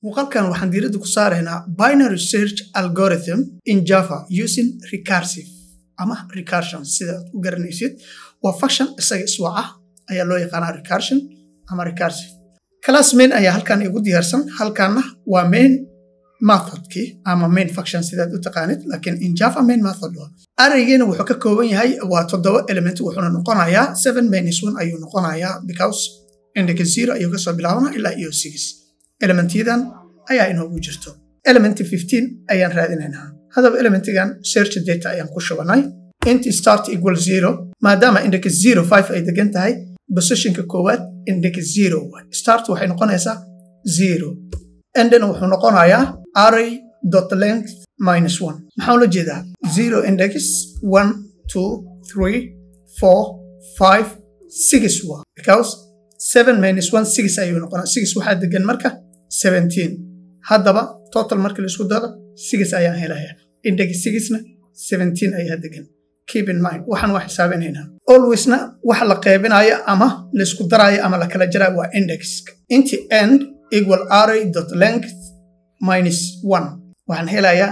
muuqaalkan waxaan diiradda ku saaraynaa binary search algorithm in Java using recursive ama recursion sida u garanaysid waa function isaga iswac ah ayaa loo yaqaanaa recursion ama recursive class main ayaa halkan igu diyaarsan halkaana waa main methodki ama main function sida u taqaanid laakiin in Java main method arraygeena wuxuu ka kooban yahay waa 7 element wuxuuna noqonayaa 7 minus 1 ayuu noqonayaa because index 0 ayuu ka soo bilaabana ilaa iyo 6 elementidan ayaa inoogu jirto element 15 ayaan raadinaynaa hadaba elementigan search data ayaan ku shubanay int start equal 0 maadaama index 05 ay degan tahay positionka koowaad index 0 start waxay noqonaysaa 0 and then wuxuu noqonayaa array.length minus 1 maxaa la jeedaa 0 index 1 2 3 4 5 6 because 7 minus 1 6 ayuu noqonaa 6 waxaa degan marka 17 haddaba total marka la isku daro 6 ayaan helayaa index 6 na 17 ayaa degan keep in mind waxaan wax xisaabinaynaa alwaysna waxa la qaybinayo ama la isku darayo ama la kala jarayo waa index inti end equal array.length minus 1 waxaan helayaa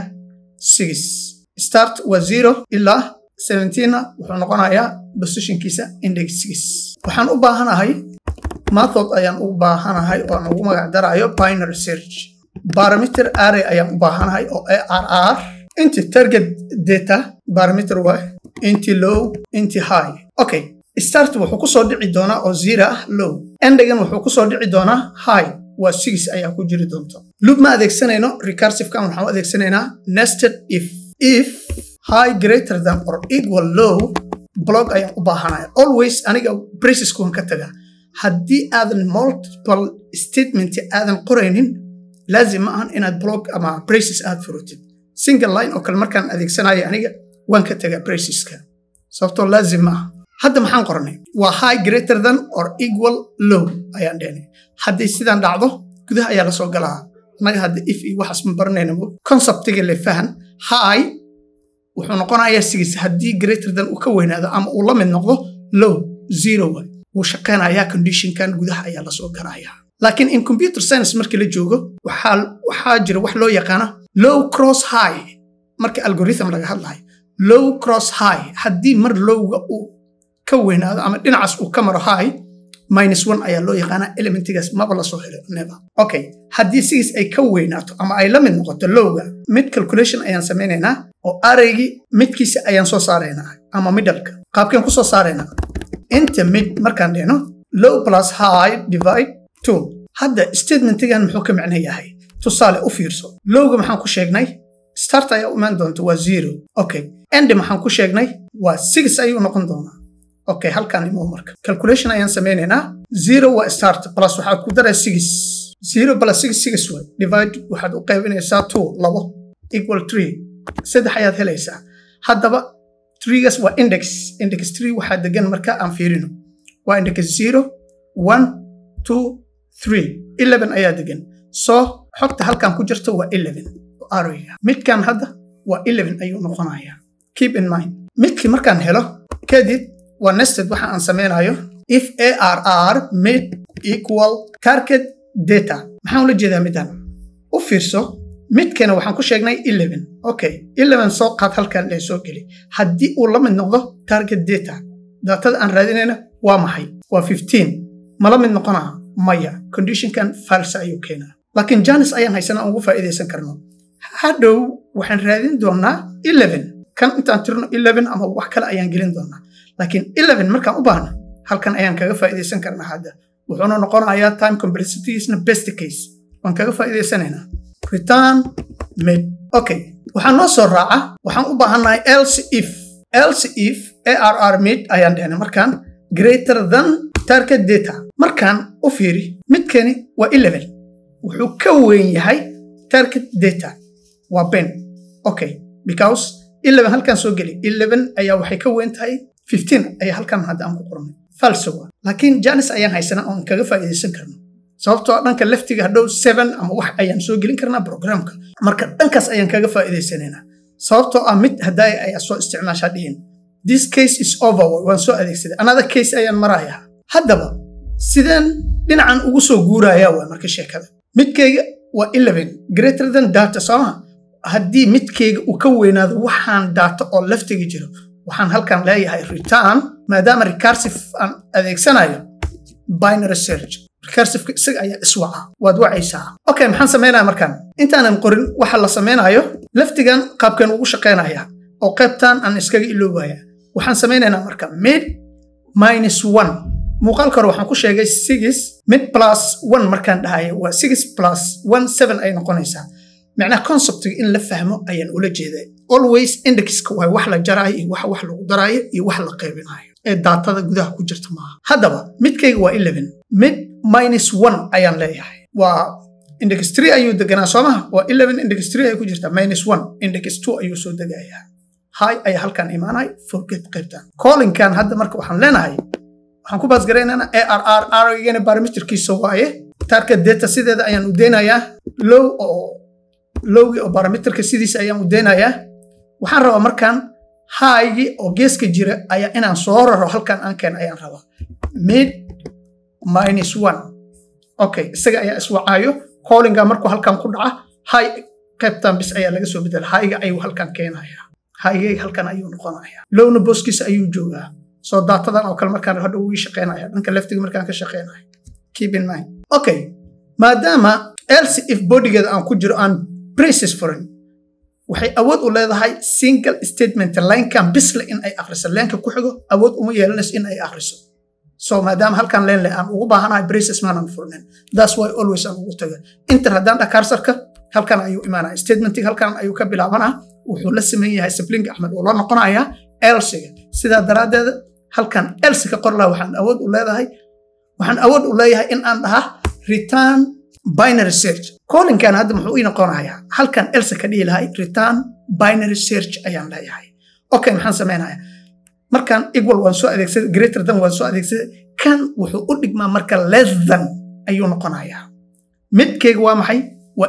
6 start waa 0 ilaa 17 na wuxuu noqonayaa positionkiisa index 6 waxaan u baahanahay method ayaan u baahanahay oo aan ugu magac darayo binary search parameter array ayaan u baahanahay oo arr inti target data parameter waa inti low inti high okay start wuxuu ku soo dhici doonaa oo 0 ah low endigan wuxuu ku soo dhici doonaa high waa 6 ayaa ku jiri doonta loop ma adeegsanayno recursive kan waxaan u adeegsanaynaa nested if high greater than or equal low block ayaan u baahanahay always aniga braces kuwan ka taga haddii aadan multiple statement aadan qoraynin laazim maahan inaad block ama braces aad furutid single line oo kale markaan adeegsanayo aniga waan ka tagaa braceska sababtoo laazim maaha hadda maxaan qornay waa high greater than or equal low ayaan dhahnay haddii sidaan dhacdo gudaha ayaa la soo galaa annaga hadda if iyo waxaas ma baranayno conceptiga le fahan high wuxuu noqonayaa 6 haddii greater than uu ka weynaado ama uu la mid noqdo low 0 wuu shaqeynayaa conditionkan gudaha ayaa la soo galayaa laakiin in computer science markii la joogo waxaa jira wax loo yaqaano low cross high marka algorithm laga hadlayo low cross high haddii mar lowga uu ka weynaado ama dhinacaas uu ka maro high minus 1 ayaa loo yaqaanaa elementigaas maba la soo helo never okay haddii 6 ay ka weynaato ama ay la mid noqoto lowga mid calculation ayaan sameynaynaa oo arraygi midkiisa ayaan soo saaraynaa ama middleka qaabkeen ku soo saaraynaa inta mid markaan dhehno low plus high divide 2 hadda statementigan muxuu ka macno yahay tusaale u fiirso lowga maxaan ku sheegnay start ayaa u imaan doonta waa 0 okay end maxaan ku sheegnay waa 6 ayuu noqon doonaa okay halkaan imo marka calculation ayaan sameynaynaa 0 waa start plus waxaad ku daray 6 0 plus 6 way divide waxaad u qaybinaysaa 2 labo equal 3 saddex ayaad helaysaa haddaba 3gas waa index 3 waxaa degan marka aan fiirino waa index 0 1 2 3 11 ayaa degan so xogta halkan ku jirta waa 11 array midkan hadda waa 11 ayuu noqonayaa keep in mind midkii markaan helo kadib waa nested waxa aan sameynayo if arr mid equal target data maxaan ula jeedaa midan u fiirso midkana waxaan ku sheegnay 11 okay 11 soo qaad halkan la soo geli haddii uu la mid noqdo target data datada aan raadinayna waa maxay waa 15 ma la mid noqonaa maya conditionkan false ayuu keenaa laakiin janis ayaan haysanaa ugu faa'iideysan karno hadhow waxaan raadin doonaa 11 kan intaan tirno 11 ama wax kale ayaan gelin doonaa laakiin 11 markaan u baahno halkan ayaan kaga faa'iideysan karnaa hadda wuxuuna noqonayaa time complexity is best case waan kaga faa'iideysanaynaa return mid okay waxaan noo soo raaca waxaan u baahanahay else if arr mid ayaan dhahnay markaan greater than target data markaan u fiiri midkani waa 11 wuxuu ka weyn yahay target data waa ben okay because 11 halkan soo geli 11 ayaa waxay ka weyn tahay 15 ayaa halkan hadda aan ku qornay false waa laakiin janis ayaan haysanaa oo kaga faa'iideysan karno sababtoo dhanka leftiga hadhow 7 ama wax ayaan soo gelin karnaa programka marka dhankaas ayaan kaga faa'iideysanaynaa sababtoo mid haday ayaa soo isticmaashaa dhihin this case is over waan soo adeegsaday another case ayaan marayaa haddaba sideen dhinacan ugu soo guurayaa waa marka sheekada midkayga waa 11 greater than data sama haddii midkeyga uu ka weynaado waxaan data oo laftiga jiro waxaan halkan leeyahay return maadaama recursive aan adeegsanayo binary search recursive isaga ayaa iswaca waad wacaysaa okay maxaan sameeynaa markaan intaanan qorin waxa la sameynayo laftigan qaabkan ugu shaqeynaya oo qaybtan aan iskaga iloobaya waxaan sameynaynaa marka mid -1 muuqaalka hore waxaan ku sheegay 6 mid +1 markaan dhahayo waa 6 + 1 7 ay noqonaysaa macnaha concept in la fahmo ayaan ula jeeday always indexka waa wax la jaraayo iyo wax lagu daraayo iyo wax la qaybinayo ee datada gudaha ku jirta maaha haddaba midkayga waa 11 mid -1 ayaan leeyahay waa index 3 ayuu deganaa soomaha waa 11 index 3 ay ku jirta -1 index 2 ayuu soo degayaa hay ay halkan imaanay forget qaybtan calling-kan hadda marka waxaan leenahay waxaan ku baas gareynaynaa ARR igana parameterkiisa waaye target data sideeda ayaan u deynayaa lowgi oo parameterka sidiisa ayaan u deynayaa waxaan rabaa markaan haygi oo geeska jira ayaa inaan soo raro halkan aan keen ayaan rabaa mid -1 okay isaga ayaa iswacaayo calling-ga markuu halkan ku dhaca hay qaybtan bis ayaa laga soo bedela hayga ayuu halkan keenayaa hayga halkan ayuu noqonayaa lowna booskiisa ayuu joogaa soo datadan oo kale markaan hadda ugu shaqeynaya dhanka laftiga markaan ka shaqeynayo keep in mind okay maadaama else if bodygeeda aan ku jiro aan braces foreign waxay awood u leedahay single statement line-kan bisle in ay akhriso line-ka ku xigo awood uma yeelanayso in ay akhriso so maadaama halkan line aan ugu baahanahay braces maanan furnayn that's why always aan ugu tago enter haddaan dha cursor-ka halkan ayuu imaanaya statement-iga halkan ayuu ka bilaabanaa wuxuu la sameyn yahay sibling axmed oo la noqonayaa else-ga sidaa daraaddeeda halkan else ka qor laha waxaan awood u leeyahay in aan dhaha return binary search calling-kan hadda muxuu ii noqonayaa halkan else ka dhihi lahay return binary search ayaan leeyahay okay maxaan sameynayaa markaan equal waan soo adeegsaday greater than waan soo adeegsaday kan wuxuu u dhigmaa marka less than ayuu noqonayaa midkeyga waa maxay waa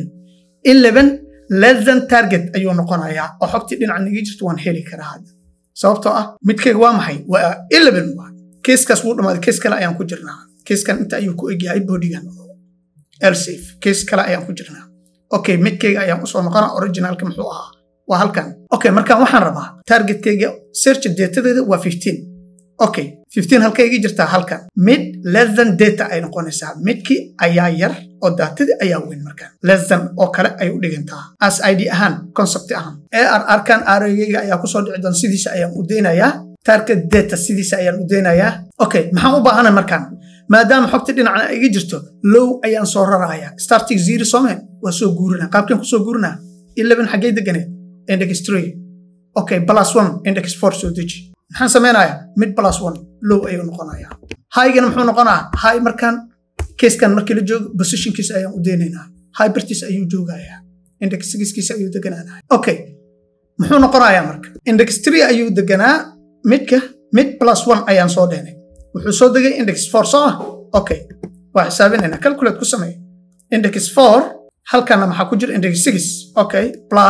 11 less than target ayuu noqonayaa oo xogtii dhinaca niga jirto waan heli karaa hadda sababtoo ah midkeyga waa maxay waa 11 waa keeskaas wuu dhamaaday kees kale ayaan ku jirnaa keeskan inta ayuu ku egyahay bodygan else kees kale ayaan ku jirnaa okay midkeyga ayaan usoo noqonaa originalka muxuu ahaa waa halkan okay markaan waxaan rabaa targetkeyga search datadeeda waa 15 okay 15 halkayga jirtaa halkan mid less than data ay noqonaysaa midkii ayaa yar oo datadii ayaa weyn markaan less than oo kale ay u dhigantaa as id ahaan concept ahaan ARR-kan arrayga ayaa kusoo dhici doon sidiisa ayaan u deynayaa target data sidiisa ayaan u deynayaa okay maxaan u baahanay markaan maadaama xogta dhinaca iga jirto low ayaan soo rarayaa starting 0 someen waa soo guurinaa qaabkan ku soo guurinaa 11 xaggay deganeed index 3 okay +1 index 4 soo deji maxaan sameynayaa mid +1 low ayuu noqonayaa haygana muxuu noqonaa hay markaan keeskan markii la joogo positionkiisa ayaan u deynaynaa hay bartiisa ayuu joogayaa index 6kiisa ayuu deganaanaa okay muxuu noqonayaa marka index 3 ayuu deganaa midka mid +1 ayaan soo dheynay wuxuu soo degay index 4 soo okay waa xisaabinaynaa calculate ku sameey index 4 halkana maxaa ku jira index 6 okay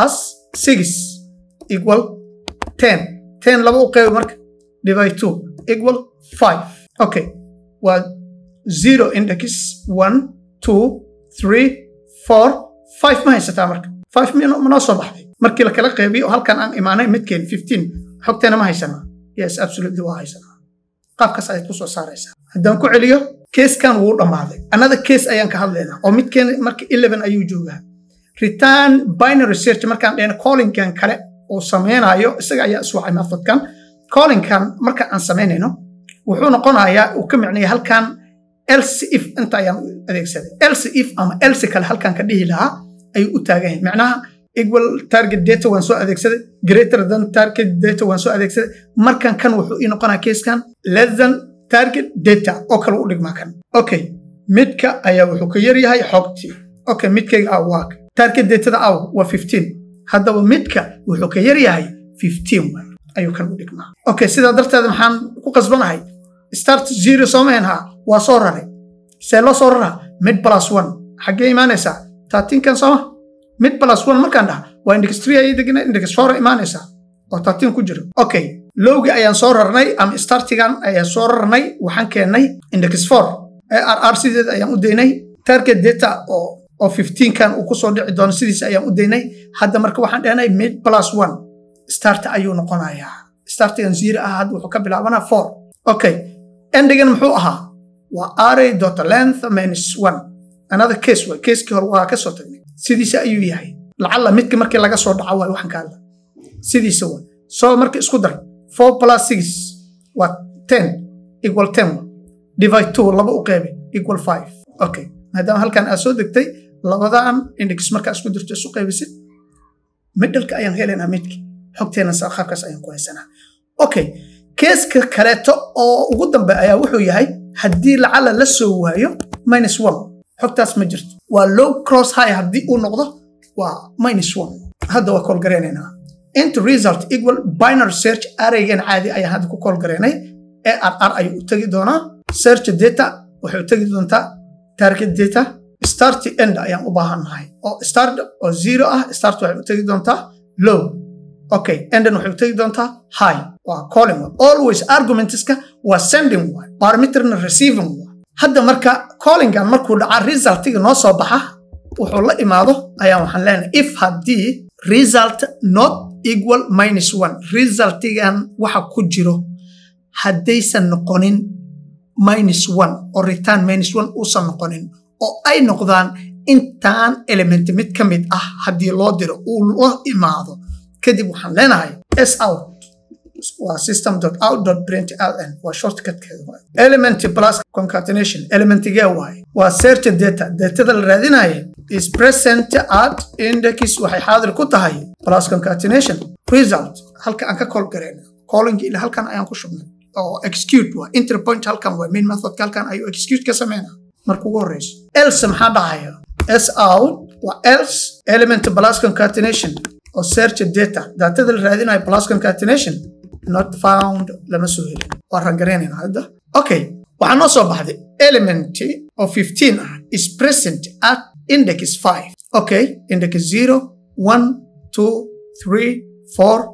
+6 equal 10 laba u qeyb marka divide 2 equal 5 okay waa 0 index 1 2 3 4 5 ma haysataa marka 5 ma noo soo baxday markii la kala qeybiyo halkan aan imaanay midkeen 15 xogteena ma haysanaa yes absolutely waa haysanaa qaabkaas ayaad ku soo saaraysaa haddaan ku celiyo keeskan wuu dhammaaday another case ayaan ka hadlaynaa oo midkeen marka 11 ayuu joogaa return binary search markaan dhehna calling-kan kale oo sameynayo isaga ayaa iswacay methodkan calling-kan marka aan sameynayno wuxuu noqonayaa uu ka micnaya halkan else if inta ayaan adeegsaday else if ama else kale halkan ka dhihi lahaa ayuu u taagan yahay macnaha equal target data waan soo adeegsaday greater than target data waan soo adeegsaday markan kan wuxuu ii noqonaa keeskan less than target data oo kale u dhigmaa kan okay midka ayaa wuxuu ka yar yahay xogtii okay midkayga waa target datada waa 15 haddaba midka wuxuu ka yar yahay 15 ayuu kan u dhigmaa okay sidaa darteed maxaan ku qasbanahay start 0 soomeenha waa soo raray see loo soo raraa mid +1 xaggee imaanaysaa 13 kan sooma mid +1 markaan dhaha waa index 3 ayay deganaa index 4 imaanaysaa oo 13 ku jiro okay lowgi ayaan soo rarnay ama startigan ayaan soo rarnay waxaan keennay index 4 ARR sideed ayaan u deynay target data oo oo 15 kan uu ku soo dhici doono sidiisa ayaan u daynay hadda marka waxaan dhahnay mid plus 1 start ayuu noqonayaa startigan 0 ah hadda wuxuu ka bilaabanaa 4 okay endigan muxuu ahaa waa array.length minus 1 another case way case-kii hore waa ka soo tagnay sidiisa ayuu yahay lacalla midkii markii laga soo dhaco waa waxaan ka hadla sidiisa waa soo markii isku dar 4 plus 6 waa 10 equal 10 divide 2 laba u qeybi equal 5 okay maadaama halkan aad soo degtay labadan index marka isku dirto isu qeybisid middle-ka ayaan helaynaa midkii xogteena qaabkaas ayaan ku haysanaa okay case-ka kaleeto oo ugu dambeeya ayaa wuxuu yahay haddii lacala la soo waayo minus 1 xogtaas ma jirto waa low cross high haddii uu noqdo waa minus 1 hadda waa call gareynaynaa int result equal binary search arraygan caadi ayaan hadda ku call gareynay arr ayuu u tagi doonaa search data waxay u tagi doontaa target data start end ayaan u baahannahay oo start oo 0 ah start waxay u tagi doontaa low okay end waxay u tagi doontaa high waa calling always argumentska waa sending one parameterna receiving one hadda marka callingan markuu dhaca resultiga noo soo baxa wuxuu la imaado ayaan waxaan leenahay if haddii result not equal minus 1 resultigan waxa ku jiro haddaysan noqonin minus 1 or return minus 1 uusan noqonin oo ay noqdaan intaan element mid ka mid ah haddii loo diro uu la imaado kadib waxaan leenahay sout waa system.out.println waa shortcutkeeda element plus concatenation elementigee waaye waa search data datada la raadinayo is present at index waxay xaadir ku tahay plus concatenation result halka aan ka call gareyna calling ila halkan ayaan ku shubnay oo execute waa enter point halkan waa main method halkan ayuu execute ka sameynaa markuu ugu horeyso else maxaa dhacaya sout waa else element plus concatenation or search data datada la raadinayo plus concatenation not found lama soo helin waa rangareynayna hadda okay waxaa noo soo baxday element of 15 ah is present at index 5 okay index 0 1 2 3 4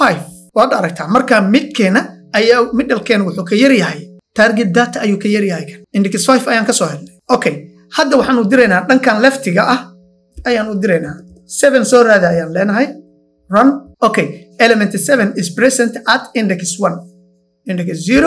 5 waad aragtaa marka midkeena ayaa middlekeena wuxuu ka yar yahay target data ayuu ka yar yahay index 5 ayaan ka soo helnay okay hadda waxaan u diraynaa dhankan leftiga ah ayaan u diraynaa 7 soo raada ayaan leenahay run okay element 7 is present at index 1 index 0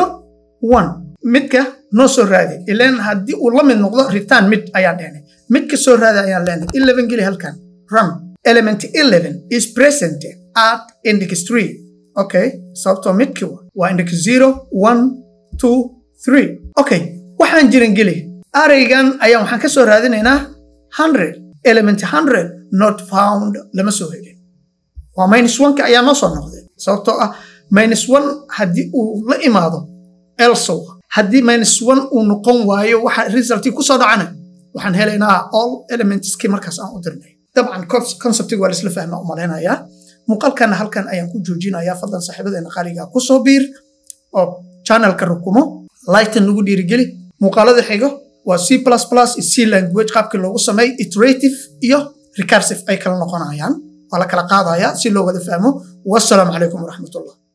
1 midka noo soo raadi ilaan haddii uu la mid noqdo return mid ayaan dhahnay midka soo raada ayaan leenahay 11 geli halkan run element 11 is present at index 3 okay sababtoo midki waa index 0 1 2 3 okay waxaan jirin geli arraygan ayaan waxaan ka soo raadinaynaa 100 element 100 not found lama soo helin waa minus 1 ka ayaa noo soo noqday sababtoo ah minus 1 haddii uu la imaado else haddii minus 1 uu noqon waayo waxa resultii ku soo dhacana waxaan helaynaa all elementskii markaas aan u dirnay dabcan conceptiga waa isla fahmaa u malaynayaa muuqaalkana halkan ayaan ku joojinayaa fadlan saaxiibadeena qaaliga ku soo biir oo channelka rukumo like nagu dhiirigeli muuqaalada xigo waa C++ iyo C language qaabkii loogu sameeyay iterative iyo recursive ay kala noqonayaan wala kala qaadaya si loo wada fahmo wassalamu calaykum waraxmatullah